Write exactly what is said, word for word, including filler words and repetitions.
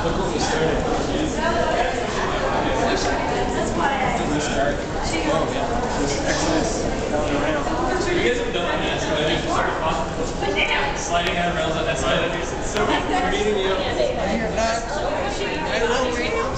Look what we started. We start. Oh, yeah. This excess going around. You guys have done that escalator. It's super fun. Sliding down rails on escalators. It's so good. We're meeting you. You're not. I don't know.